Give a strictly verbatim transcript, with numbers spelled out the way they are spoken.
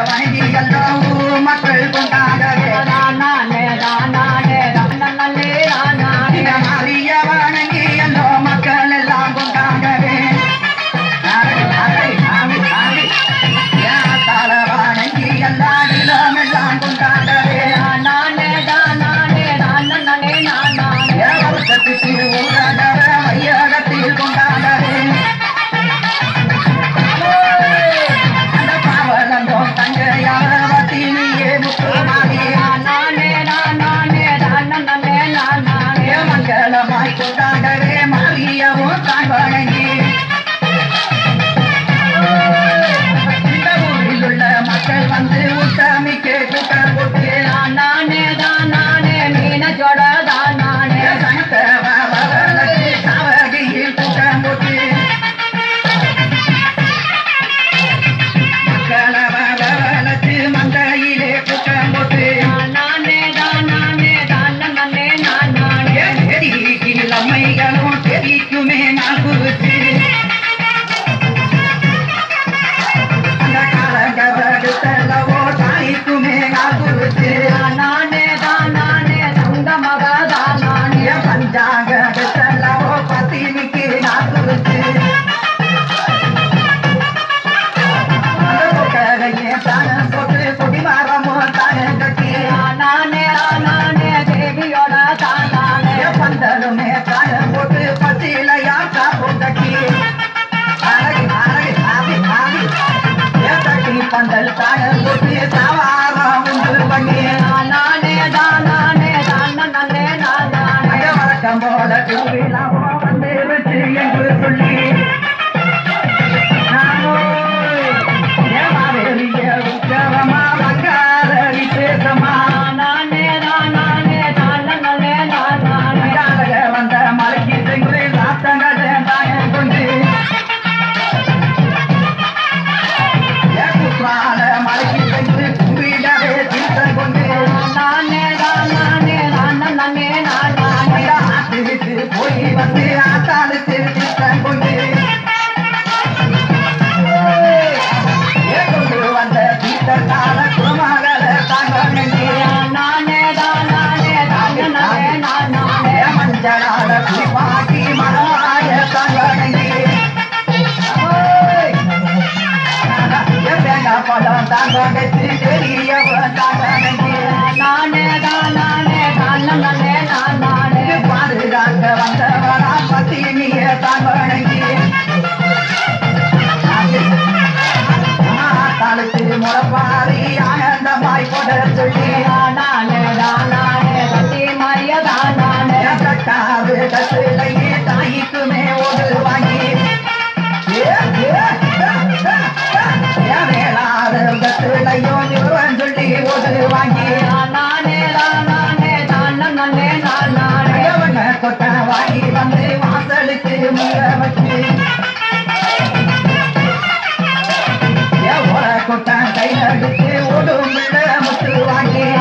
வணங்கி எல்லாம் ஊர் மக்கள் கொண்டாடவே நானே நானே நானே நானே மாறிய வணங்கி எல்லாம் மக்கள் எல்லாம் கொண்டாடவே தல வணங்கி எல்லாரிலும் எல்லாம் கொண்டாடவே நானே நானே நானே நானே வருஷத்துக்கு ஊரடவ வையகத்தில் கொண்டாடவே அந்த பாவலங்கோ தங்கையாவத்தினியே முத்துமாரி நானே நானே நானே நானே மங்களமாய் கொண்டாடவே மாறியவும் தான் வணங்கி இந்த ஊரில் உள்ள மக்கள் வந்து உத்தமிக்கு கூட்டம் போட்டு நானே நானே மீன ஜோட நானே காவடியில் கூட்டம் போட்டு மக்களவளத்து மந்தையிலே கூட்டம் போட்டு நானே நானே நானே நானே அம்மைகளும் தெரிக்குமே நான் குறிச்சு அந்த காலங்கவோ தாய்க்குமே நான் குறிச்சு நானே நானே தங்க மகதா நானே பஞ்சாங்கவோ பத்தினிக்கு நான் குறிச்சு தானம் போட்டு குடிமரமோ தானம் கட்டி நானே நானே தேவியோட தானே பந்தலுமே தானம் போட்டு பத்திலையா காப்பும் கட்டி அழகு அழகு ஆவி ஆவி ஏற்றி பந்தல் தானம் போட்டு சாவாரம் உண்டு பண்ணி நானே நானே நானே நானே வழக்கம் போல திருவிழாவோ வந்து வச்சு என்று சொல்லி உற்சவமா வங்கார விசேஷமா நானே நானே நானே நானே வந்த மலைக்கு சென்று ராத்தங்கள் தாயம் கொண்டு குற்றால மலைக்கு சென்று கும்பிடவே தீர்த்தம் கொண்டு நானே நானே நானே நானே ஆற்றுக்கு போய் வந்து ஆத்தாளுக்கு தீர்த்தம் கொண்டு கொண்டு வந்த தீர்த்தத்தால குருமகளை தாங்க நானே நானே நானே நானே மஞ்சளால குளிப்பாட்டி மனமாய தங்கி தேங்காய் பழம் தாங்கி தெரியவன் தாங்கி நானே நானே நானே நானே பாதுகாக்க வந்தவனா பத்தினிய தாங்கி தாளுக்கு முளப்பாரி ஆனந்தமாய் கொட சொல்லி நானே நானே கட்டி மரியாதை நானே கட்டாது கட்டிலையே தாய்க்குமே ஒரு வாங்கி வேளாறு கட்டிலையோ நிறுவன் சொல்லி ஒரு வாங்கி நானே நானே நானே நானே கொட்ட வாங்கி வந்து வாசலுக்கு முக வச்சு கொட்டான் கை நடுத்து ஓடும் முத்து வாங்கி